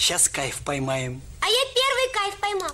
Сейчас кайф поймаем. А я первый кайф поймал.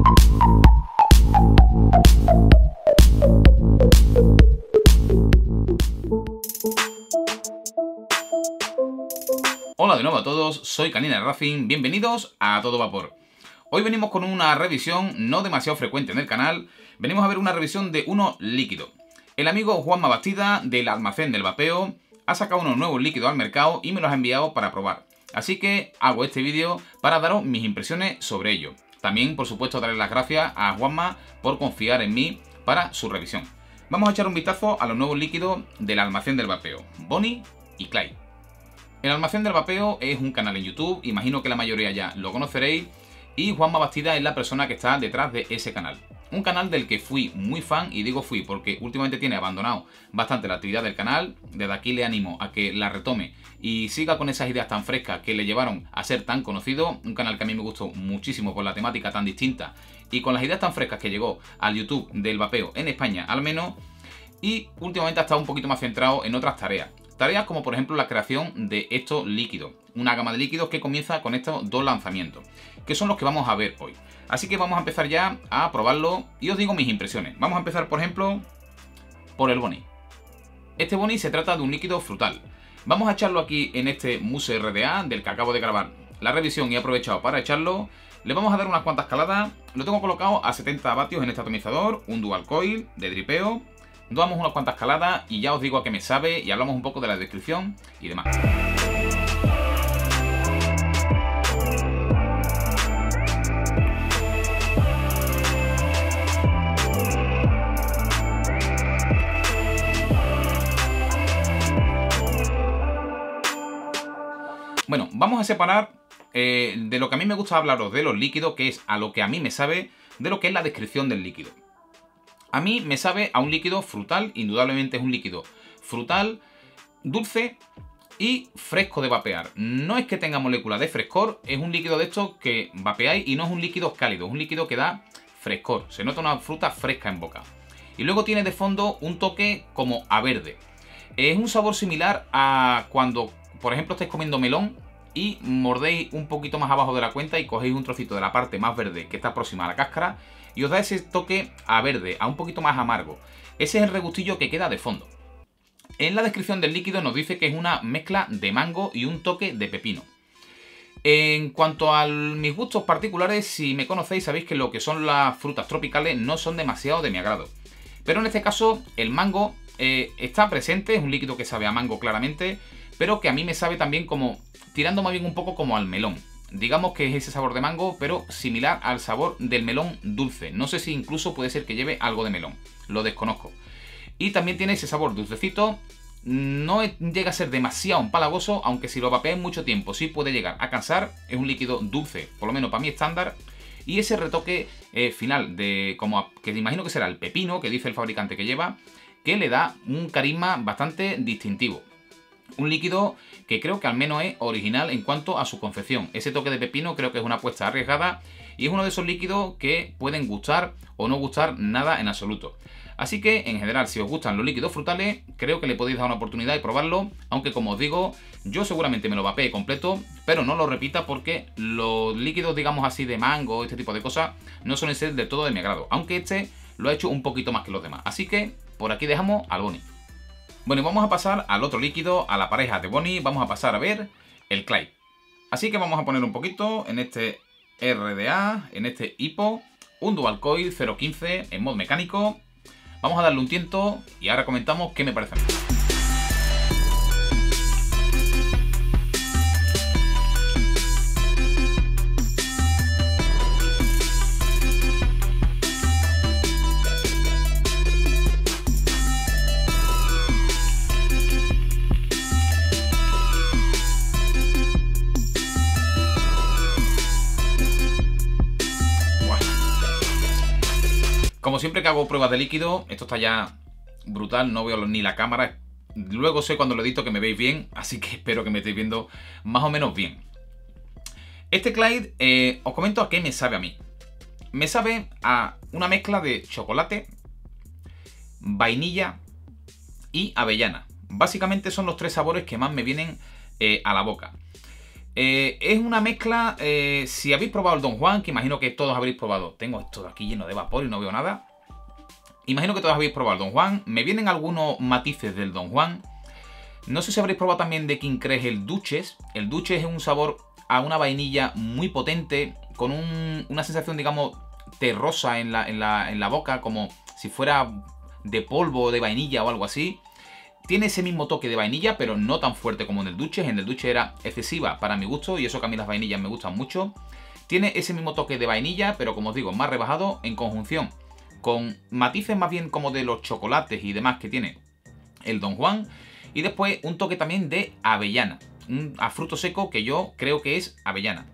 Hola de nuevo a todos, soy Canina Racing, bienvenidos a Todo Vapor. Hoy venimos con una revisión no demasiado frecuente en el canal, venimos a ver una revisión de uno líquido. El amigo Juanma Bastida del Almacén del Vapeo ha sacado unos nuevos líquidos al mercado y me los ha enviado para probar. Así que hago este vídeo para daros mis impresiones sobre ello. También, por supuesto, darle las gracias a Juanma por confiar en mí para su revisión. Vamos a echar un vistazo a los nuevos líquidos del Almacén del Vapeo, Bonnie y Clyde. El Almacén del Vapeo es un canal en YouTube, imagino que la mayoría ya lo conoceréis, y Juanma Bastida es la persona que está detrás de ese canal. Un canal del que fui muy fan, y digo fui porque últimamente tiene abandonado bastante la actividad del canal. Desde aquí le animo a que la retome y siga con esas ideas tan frescas que le llevaron a ser tan conocido. Un canal que a mí me gustó muchísimo por la temática tan distinta y con las ideas tan frescas que llegó al YouTube del vapeo en España al menos. Y últimamente ha estado un poquito más centrado en otras tareas. Tareas como por ejemplo la creación de estos líquidos. Una gama de líquidos que comienza con estos dos lanzamientos, que son los que vamos a ver hoy. Así que vamos a empezar ya a probarlo y os digo mis impresiones. Vamos a empezar por ejemplo por el Bonnie. Este Bonnie se trata de un líquido frutal. Vamos a echarlo aquí en este Muse RDA del que acabo de grabar la revisión y he aprovechado para echarlo. Le vamos a dar unas cuantas caladas. Lo tengo colocado a 70 vatios en este atomizador, un dual coil de dripeo. Damos unas cuantas caladas y ya os digo a qué me sabe y hablamos un poco de la descripción y demás. Bueno, vamos a separar de lo que a mí me gusta hablaros de los líquidos, que es a lo que a mí me sabe, de lo que es la descripción del líquido. A mí me sabe a un líquido frutal, indudablemente es un líquido frutal, dulce y fresco de vapear. No es que tenga molécula de frescor, es un líquido de estos que vapeáis y no es un líquido cálido, es un líquido que da frescor. Se nota una fruta fresca en boca. Y luego tiene de fondo un toque como a verde. Es un sabor similar a cuando, por ejemplo, estáis comiendo melón y mordéis un poquito más abajo de la cuenta y cogéis un trocito de la parte más verde que está próxima a la cáscara y os da ese toque a verde, a un poquito más amargo. Ese es el regustillo que queda de fondo. En la descripción del líquido nos dice que es una mezcla de mango y un toque de pepino. En cuanto a mis gustos particulares, si me conocéis sabéis que lo que son las frutas tropicales no son demasiado de mi agrado. Pero en este caso el mango está presente, es un líquido que sabe a mango claramente, pero que a mí me sabe también como, tirando más bien un poco como al melón. Digamos que es ese sabor de mango, pero similar al sabor del melón dulce. No sé si incluso puede ser que lleve algo de melón, lo desconozco. Y también tiene ese sabor dulcecito, no llega a ser demasiado empalagoso, aunque si lo vapeáis mucho tiempo sí puede llegar a cansar. Es un líquido dulce, por lo menos para mí estándar. Y ese retoque final, de como que imagino que será el pepino, que dice el fabricante que lleva, que le da un carisma bastante distintivo. Un líquido que creo que al menos es original en cuanto a su confección. Ese toque de pepino creo que es una apuesta arriesgada y es uno de esos líquidos que pueden gustar o no gustar nada en absoluto. Así que en general, si os gustan los líquidos frutales, creo que le podéis dar una oportunidad y probarlo, aunque como os digo, yo seguramente me lo vapee completo, pero no lo repita porque los líquidos, digamos así, de mango, este tipo de cosas, no suelen ser de todo de mi agrado, aunque este lo ha hecho un poquito más que los demás. Así que por aquí dejamos al Bonnie. Bueno, y vamos a pasar al otro líquido, a la pareja de Bonnie, vamos a pasar a ver el Clyde. Así que vamos a poner un poquito en este RDA, en este hipo, un dual coil 0.15 en modo mecánico. Vamos a darle un tiento y ahora comentamos qué me parece a mí. Como siempre que hago pruebas de líquido, esto está ya brutal, no veo ni la cámara. Luego sé cuando lo edito que me veis bien, así que espero que me estéis viendo más o menos bien. Este Clyde, os comento a qué me sabe a mí. Me sabe a una mezcla de chocolate, vainilla y avellana. Básicamente son los tres sabores que más me vienen a la boca. Es una mezcla, si habéis probado el Don Juan, que imagino que todos habréis probado. Tengo esto de aquí lleno de vapor y no veo nada. Imagino que todos habéis probado el Don Juan. Me vienen algunos matices del Don Juan. No sé si habréis probado también de King Cres el Duchess. El Duchess es un sabor a una vainilla muy potente, con una sensación, digamos, terrosa en la boca, como si fuera de polvo de vainilla o algo así. Tiene ese mismo toque de vainilla, pero no tan fuerte como en el Duchess. En el Duchess era excesiva para mi gusto, y eso que a mí las vainillas me gustan mucho. Tiene ese mismo toque de vainilla, pero como os digo, más rebajado, en conjunción con matices más bien como de los chocolates y demás que tiene el Don Juan. Y después un toque también de avellana, a fruto seco, que yo creo que es avellana.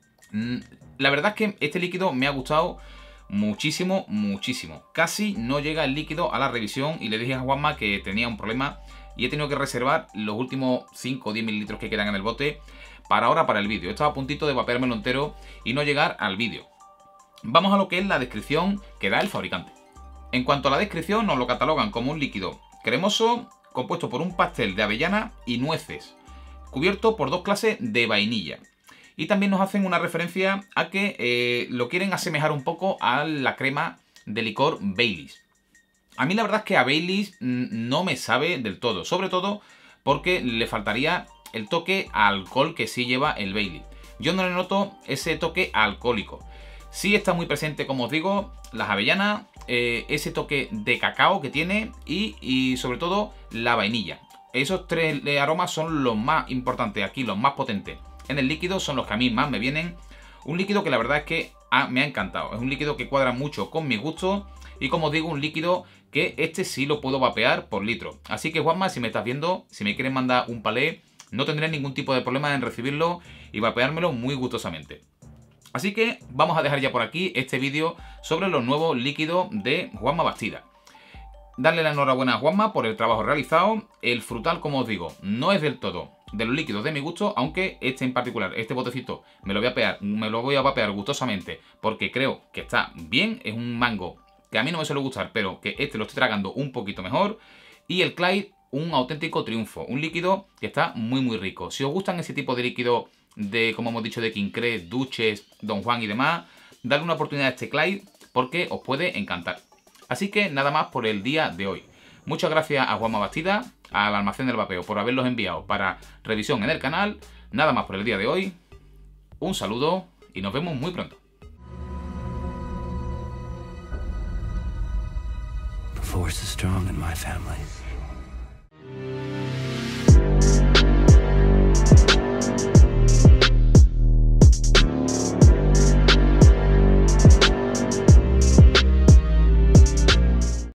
La verdad es que este líquido me ha gustado muchísimo, muchísimo. Casi no llega el líquido a la revisión y le dije a Juanma que tenía un problema y he tenido que reservar los últimos 5 o 10 mililitros que quedan en el bote para ahora, para el vídeo. Estaba a puntito de vapeármelo entero y no llegar al vídeo. Vamos a lo que es la descripción que da el fabricante. En cuanto a la descripción, nos lo catalogan como un líquido cremoso compuesto por un pastel de avellana y nueces, cubierto por 2 clases de vainilla. Y también nos hacen una referencia a que lo quieren asemejar un poco a la crema de licor Baileys. A mí la verdad es que a Baileys no me sabe del todo, sobre todo porque le faltaría el toque a alcohol que sí lleva el Baileys. Yo no le noto ese toque alcohólico. Sí está muy presente, como os digo, las avellanas, ese toque de cacao que tiene y sobre todo la vainilla. Esos 3 aromas son los más importantes aquí, los más potentes. En el líquido son los que a mí más me vienen. Un líquido que la verdad es que me ha encantado. Es un líquido que cuadra mucho con mi gusto. Y como os digo, un líquido que este sí lo puedo vapear por litro. Así que Juanma, si me estás viendo, si me quieres mandar un palé, no tendré ningún tipo de problema en recibirlo y vapeármelo muy gustosamente. Así que vamos a dejar ya por aquí este vídeo sobre los nuevos líquidos de Juanma Bastida. Darle la enhorabuena a Juanma por el trabajo realizado. El frutal, como os digo, no es del todo de los líquidos de mi gusto, aunque este en particular, este botecito, me lo voy a vapear gustosamente porque creo que está bien. Es un mango que a mí no me suele gustar, pero que este lo estoy tragando un poquito mejor. Y el Clyde, un auténtico triunfo, un líquido que está muy muy rico. Si os gustan ese tipo de líquido de, como hemos dicho, de King Cres, Duchess, Don Juan y demás, darle una oportunidad a este Clyde porque os puede encantar. Así que nada más por el día de hoy. Muchas gracias a Juanma Bastida, al Almacén del Vapeo, por haberlos enviado para revisión en el canal. Nada más por el día de hoy. Un saludo y nos vemos muy pronto. The force is strong in my family.